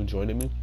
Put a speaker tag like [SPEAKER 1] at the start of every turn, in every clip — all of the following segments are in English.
[SPEAKER 1] joining me?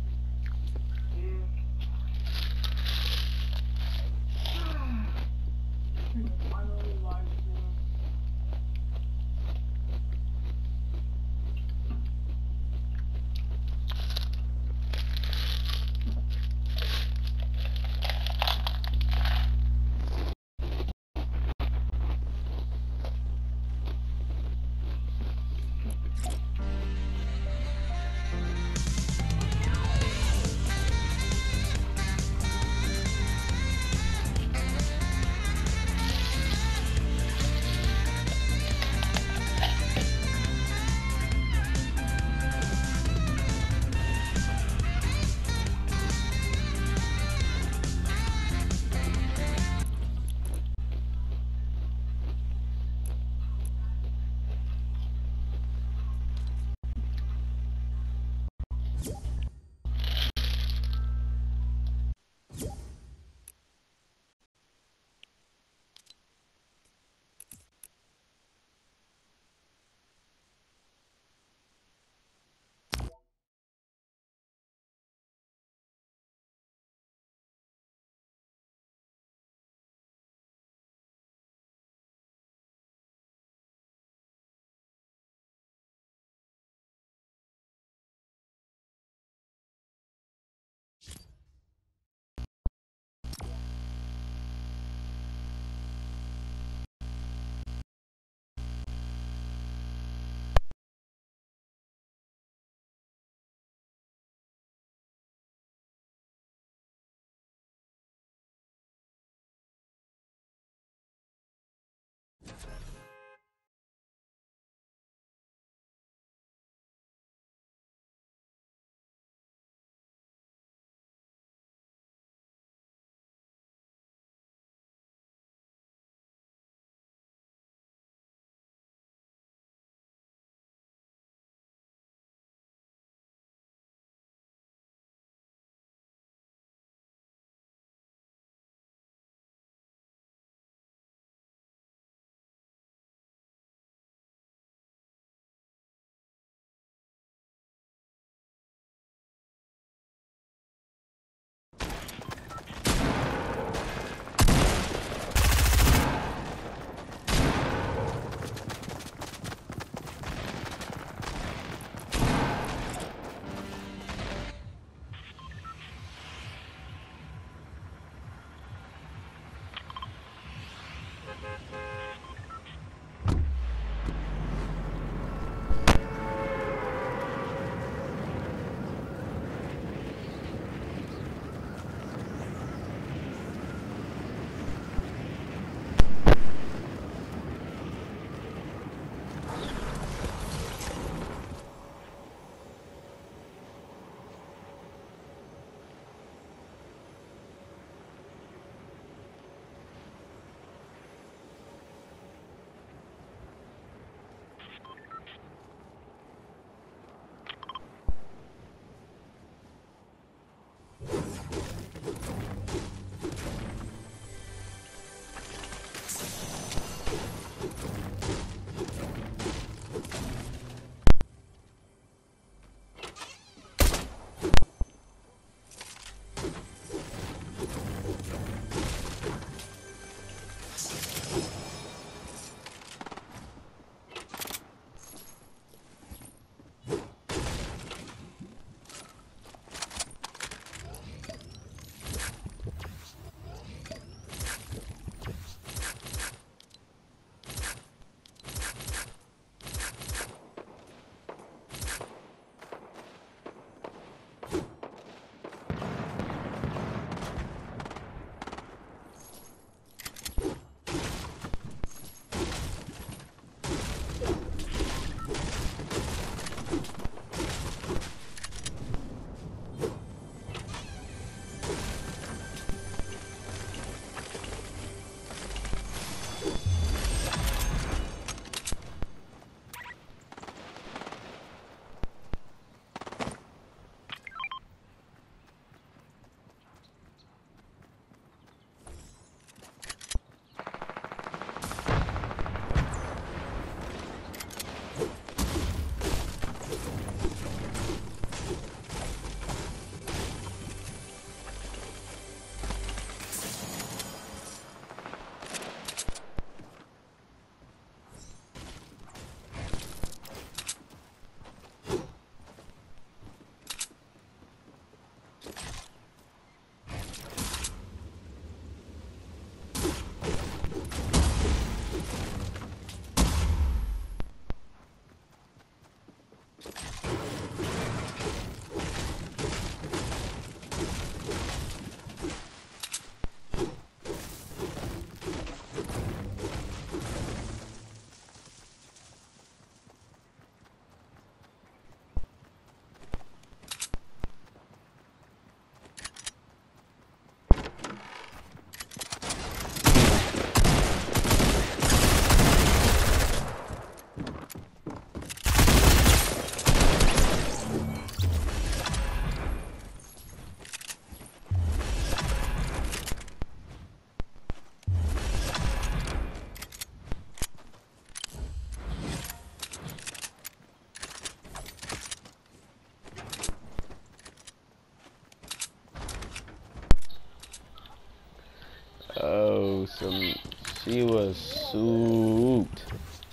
[SPEAKER 1] She was souped.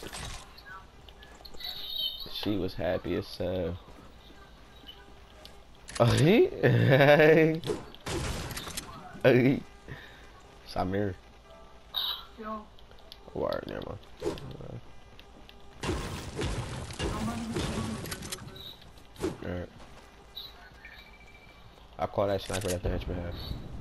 [SPEAKER 1] She was happy as hell. Hey. Hey. Samir.
[SPEAKER 2] Yo.
[SPEAKER 1] Word, never mind. Alright. I'll call that sniper at the henchman half.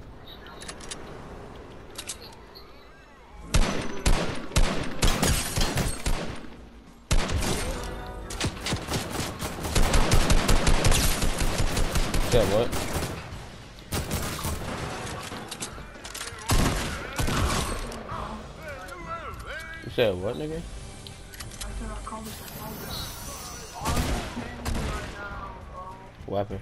[SPEAKER 1] Said what? You said what, nigga?
[SPEAKER 2] I said I called it the right now, bro.
[SPEAKER 1] What happened?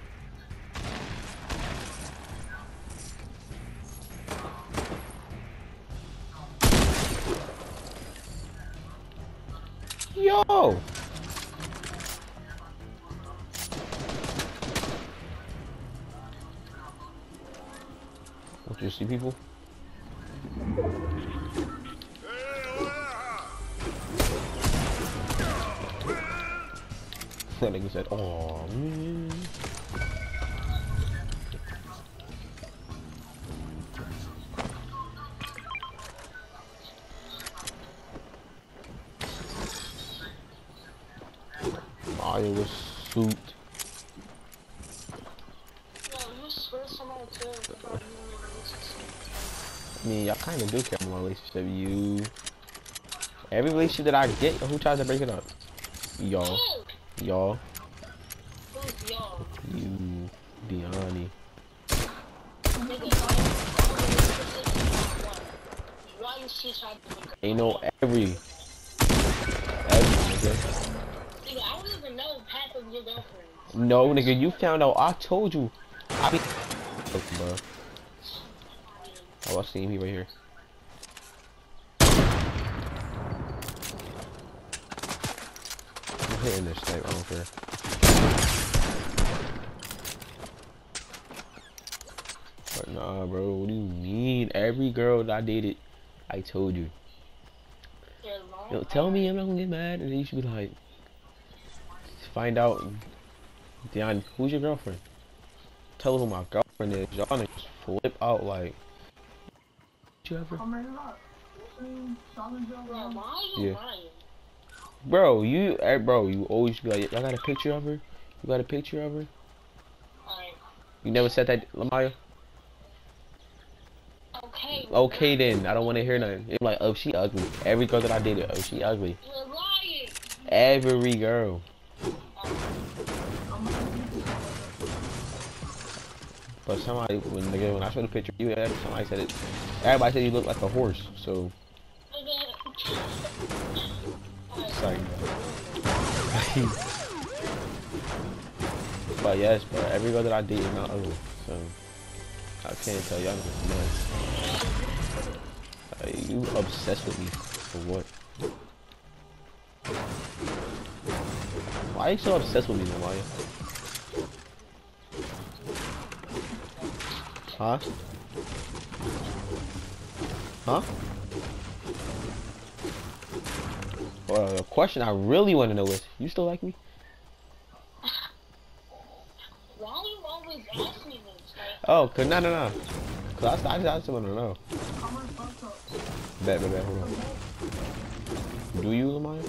[SPEAKER 1] Yo! Don't you see people? That nigga said, "Oh man." Mario was souped. I mean, y'all kind of do care about my relationship. You, every relationship that I get, who tries to break it up? Y'all, y'all, you, Deani. Ain't no every nigga.
[SPEAKER 3] Nigga, I don't even know half of your girlfriends.
[SPEAKER 1] No, nigga, you found out. I told you. I be. Bro. Oh, I see me right here. I'm hitting this snipe. I don't care. But nah, bro. What do you mean? Every girl that I dated, I told you. Yo, tell me I'm not gonna get mad, and then you should be like, find out, Dion, who's your girlfriend? Tell her who my girlfriend is. Y'all niggas flip out like. You ever? Yeah. Bro, bro, you always be like, I got a picture of her. You got a picture of her? You never said that, Lamaya?
[SPEAKER 3] Okay.
[SPEAKER 1] Okay then, I don't want to hear nothing. It's like, oh, she ugly. Every girl that I dated, oh, she ugly.
[SPEAKER 3] You're lying.
[SPEAKER 1] Every girl. But somebody, when I showed the picture of you, somebody said it. Everybody said you look like a horse, so. Sorry. But yes, bro, every girl that I date is not ugly, so I can't tell y'all niggas nuts. You obsessed with me for what? Why are you so obsessed with me, Mariah? Huh? Huh? Well, the question I really want to know is, you still like me?
[SPEAKER 3] Why are you always asking me this? Like,
[SPEAKER 1] Oh, cause no. Cause I just want to know. Bet, hold on. Do you, Lamaya?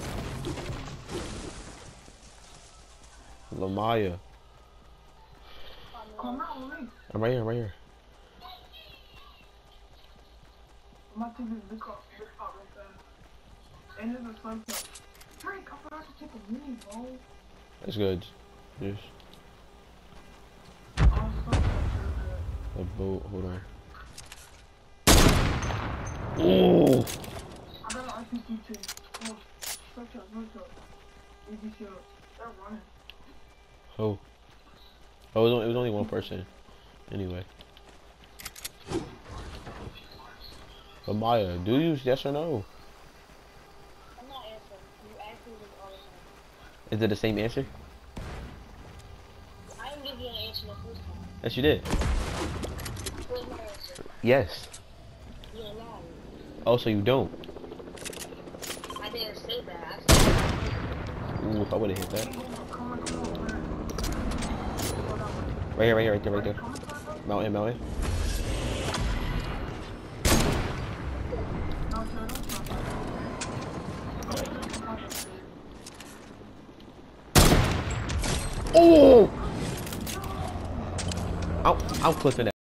[SPEAKER 1] Lamaya. I'm right here.
[SPEAKER 2] I'm about to do this up real fast. And there's a slime cup. Frank, I forgot to take a mini, bro.
[SPEAKER 1] That's good. Just a boat. Hold on. Oh!
[SPEAKER 2] I got an RPG too. Oh, such a easy shield. They're running.
[SPEAKER 1] Oh. Oh, it was only one person. Anyway. But Maya, do you yes or no?
[SPEAKER 3] I'm not answering. You asking this all the time.
[SPEAKER 1] Is it the same answer?
[SPEAKER 3] I didn't give you an answer the first time.
[SPEAKER 1] Yes, you did.
[SPEAKER 3] Where's my answer?
[SPEAKER 1] Yes.
[SPEAKER 3] You're lying.
[SPEAKER 1] Oh, so you don't?
[SPEAKER 3] I didn't say that. I said,
[SPEAKER 1] Ooh, if I would have hit that.
[SPEAKER 2] Come on, man.
[SPEAKER 1] Right here, right here, right there, right there. Mountain, mountain.
[SPEAKER 2] No, sir, don't stop.
[SPEAKER 1] Oh! I'm clipping that.